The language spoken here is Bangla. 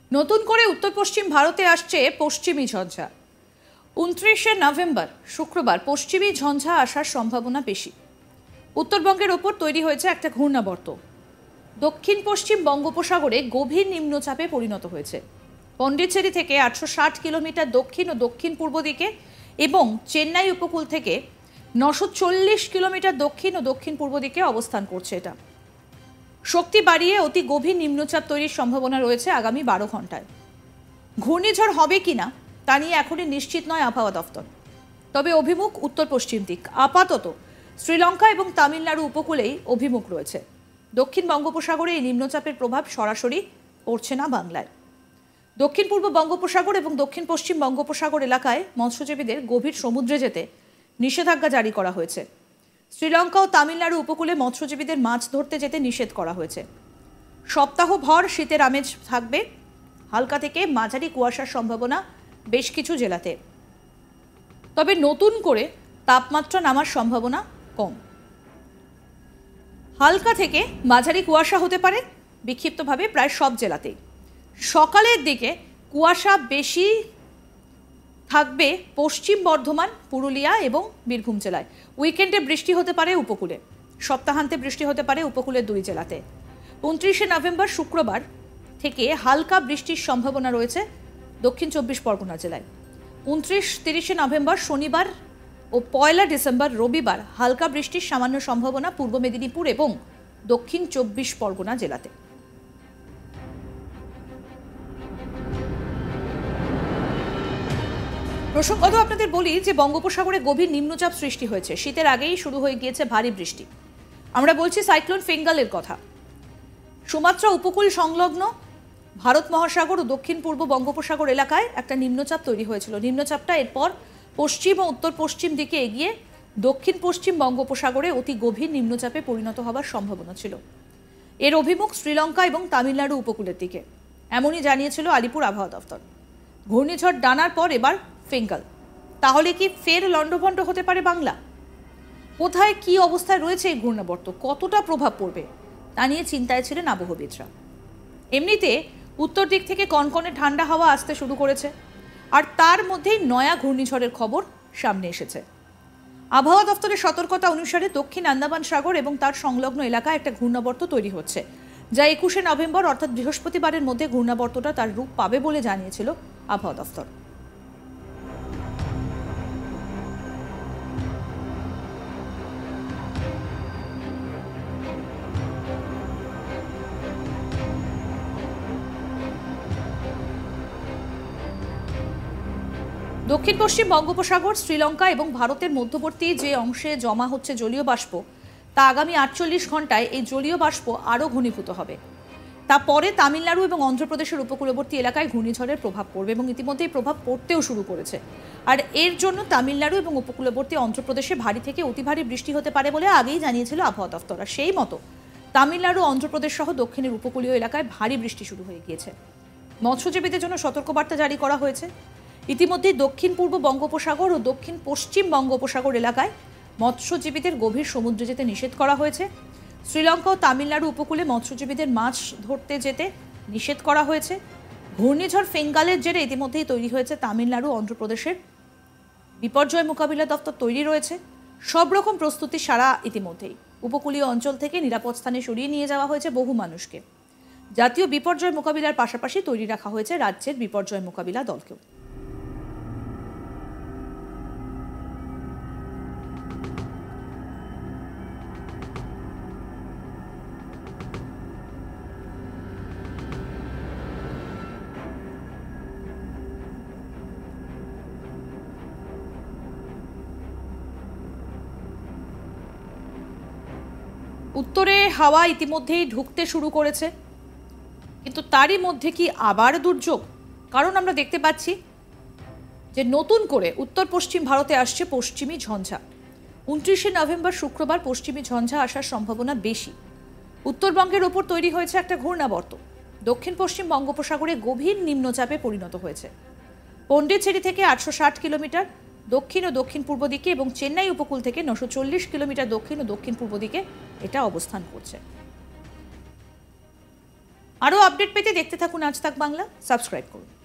নতুন করে উত্তর পশ্চিম ভারতে আসছে পশ্চিমী ঝঞ্ঝা। 29শে নভেম্বর শুক্রবার পশ্চিমী ঝঞ্ঝা আসার সম্ভাবনা বেশি। উত্তরবঙ্গের ওপর তৈরি হয়েছে একটা ঘূর্ণাবর্ত, দক্ষিণ পশ্চিম বঙ্গোপসাগরে গভীর নিম্নচাপে পরিণত হয়েছে। পন্ডিচেরি থেকে 860 কিলোমিটার দক্ষিণ ও দক্ষিণ পূর্ব দিকে এবং চেন্নাই উপকূল থেকে 940 কিলোমিটার দক্ষিণ ও দক্ষিণ পূর্ব দিকে অবস্থান করছে। এটা শক্তি বাড়িয়ে অতি গভীর নিম্নচাপ তৈরির সম্ভাবনা রয়েছে আগামী 12 ঘন্টায়। ঘূর্ণিঝড় হবে কিনা তা নিয়ে এখনই নিশ্চিত নয় আবহাওয়া দফতর, তবে অভিমুখ উত্তর পশ্চিম দিক। আপাতত শ্রীলঙ্কা এবং তামিলনাড়ু উপকূলেই অভিমুখ রয়েছে। দক্ষিণ বঙ্গোপসাগরে এই নিম্নচাপের প্রভাব সরাসরি পড়ছে না বাংলায়। দক্ষিণ পূর্ব বঙ্গোপসাগর এবং দক্ষিণ পশ্চিম বঙ্গোপসাগর এলাকায় মৎস্যজীবীদের গভীর সমুদ্রে যেতে নিষেধাজ্ঞা জারি করা হয়েছে। শ্রীলঙ্কা ও তামিলনাড়ু উপকূলে মৎস্যজীবীদের মাছ ধরতে যেতে নিষেধ করা হয়েছে। সপ্তাহভর শীতের আমেজ থাকবে। হালকা থেকে মাঝারি কুয়াশার সম্ভাবনা বেশ কিছু জেলাতে, তবে নতুন করে তাপমাত্রা নামার সম্ভাবনা কম। হালকা থেকে মাঝারি কুয়াশা হতে পারে বিক্ষিপ্তভাবে প্রায় সব জেলাতেই। সকালের দিকে কুয়াশা বেশি থাকবে পশ্চিম বর্ধমান, পুরুলিয়া এবং বীরভূম জেলায়। উইকেন্ডে বৃষ্টি হতে পারে উপকূলে, সপ্তাহান্তে বৃষ্টি হতে পারে উপকূলের 2 জেলাতে। 29শে নভেম্বর শুক্রবার থেকে হালকা বৃষ্টির সম্ভাবনা রয়েছে দক্ষিণ 24 পরগনা জেলায়। 29-30শে নভেম্বর শনিবার ও 1 ডিসেম্বর রবিবার হালকা বৃষ্টির সামান্য সম্ভাবনা পূর্ব মেদিনীপুর এবং দক্ষিণ 24 পরগনা জেলাতে। প্রসঙ্গত আপনাদের বলি যে বঙ্গোপসাগরে গভীর নিম্নচাপ সৃষ্টি হয়েছে। শীতের আগেই শুরু হয়ে গিয়েছে ভারী বৃষ্টি। আমরা বলছি সাইক্লোন ফেঙ্গালের কথা। সুমাত্রা উপকূল সংলগ্ন ভারত মহাসাগর ও দক্ষিণ পূর্ব বঙ্গোপসাগর এলাকায় একটা নিম্নচাপ তৈরি হয়েছিল। নিম্নচাপটা এরপর পশ্চিম ও উত্তর পশ্চিম দিকে এগিয়ে দক্ষিণ পশ্চিম বঙ্গোপসাগরে অতি গভীর নিম্নচাপে পরিণত হওয়ার সম্ভাবনা ছিল। এর অভিমুখ শ্রীলঙ্কা এবং তামিলনাড়ু উপকূলের দিকে, এমনই জানিয়েছিল আলিপুর আবহাওয়া দফতর। ঘূর্ণিঝড় ডানার পর এবার ফেঙ্গাল। তাহলে কি ফের লন্ডভন্ড হতে পারে বাংলা? কোথায় কি অবস্থায় রয়েছে এই ঘূর্ণাবর্ত, কতটা প্রভাব পড়বে তা নিয়ে চিন্তায় ছিলেন আবহবিদরা। এমনিতে উত্তর দিক থেকে কনকনে ঠান্ডা হাওয়া আসতে শুরু করেছে, আর তার মধ্যেই নয়া ঘূর্ণিঝড়ের খবর সামনে এসেছে। আবহাওয়া দফতরের সতর্কতা অনুসারে দক্ষিণ আন্দামান সাগর এবং তার সংলগ্ন এলাকায় একটা ঘূর্ণাবর্ত তৈরি হচ্ছে, যা 21শে নভেম্বর অর্থাৎ বৃহস্পতিবারের মধ্যে ঘূর্ণাবর্তটা তার রূপ পাবে বলে জানিয়েছিল আবহাওয়া দফতর। দক্ষিণ পশ্চিম বঙ্গোপসাগর, শ্রীলঙ্কা এবং ভারতের মধ্যবর্তী যে অংশে জমা হচ্ছে জলীয় বাষ্প, তা আগামী 48 ঘন্টায় এই জলীয় বাষ্প আরও ঘনীভূত হবে। তারপরে তামিলনাড়ু এবং অন্ধ্রপ্রদেশের উপকূলবর্তী এলাকায় ঘূর্ণিঝড়ের প্রভাব পড়বে এবং ইতিমধ্যেই প্রভাব পড়তেও শুরু করেছে। আর এর জন্য তামিলনাড়ু এবং উপকূলবর্তী অন্ধ্রপ্রদেশে ভারী থেকে অতি ভারী বৃষ্টি হতে পারে বলে আগেই জানিয়েছিল আবহাওয়া দফতর। আর সেই মতো তামিলনাড়ু, অন্ধ্রপ্রদেশ সহ দক্ষিণের উপকূলীয় এলাকায় ভারী বৃষ্টি শুরু হয়ে গিয়েছে। মৎস্যজীবীদের জন্য সতর্কবার্তা জারি করা হয়েছে। ইতিমধ্যেই দক্ষিণ পূর্ব বঙ্গোপসাগর ও দক্ষিণ পশ্চিম বঙ্গোপসাগর এলাকায় মৎস্যজীবীদের গভীর সমুদ্রে যেতে নিষেধ করা হয়েছে। শ্রীলঙ্কা ও তামিলনাড়ু উপকূলে মৎস্যজীবীদের মাছ ধরতে যেতে নিষেধ করা হয়েছে। ঘূর্ণিঝড় ফেঙ্গালের জেরে ইতিমধ্যেই তৈরি হয়েছে তামিলনাড়ু, অন্ধ্রপ্রদেশের বিপর্যয় মোকাবিলা দফতর তৈরি রয়েছে। সব রকম প্রস্তুতি সারা ইতিমধ্যেই। উপকূলীয় অঞ্চল থেকে নিরাপদ স্থানে সরিয়ে নিয়ে যাওয়া হয়েছে বহু মানুষকে। জাতীয় বিপর্যয় মোকাবিলার পাশাপাশি তৈরি রাখা হয়েছে রাজ্যের বিপর্যয় মোকাবিলা দলকেও। উত্তরে হাওয়া ইতিমধ্যেই ঢুকতে শুরু করেছে, কিন্তু তারই মধ্যে কি আবার দুর্যোগ? কারণ আমরা দেখতে পাচ্ছি যে নতুন করে উত্তর পশ্চিম ভারতে আসছে পশ্চিমী ঝঞ্ঝা। 29শে নভেম্বর শুক্রবার পশ্চিমী ঝঞ্ঝা আসার সম্ভাবনা বেশি। উত্তরবঙ্গের ওপর তৈরি হয়েছে একটা ঘূর্ণাবর্ত, দক্ষিণ পশ্চিম বঙ্গোপসাগরে গভীর নিম্নচাপে পরিণত হয়েছে। পন্ডিচেরি থেকে 860 কিলোমিটার দক্ষিণ ও দক্ষিণ পূর্ব দিকে এবং চেন্নাই উপকূল থেকে 940 কিলোমিটার দক্ষিণ ও দক্ষিণ পূর্ব দিকে এটা অবস্থান করছে। আরও আপডেট পেতে দেখতে থাকুন আজ তাক বাংলা, সাবস্ক্রাইব করুন।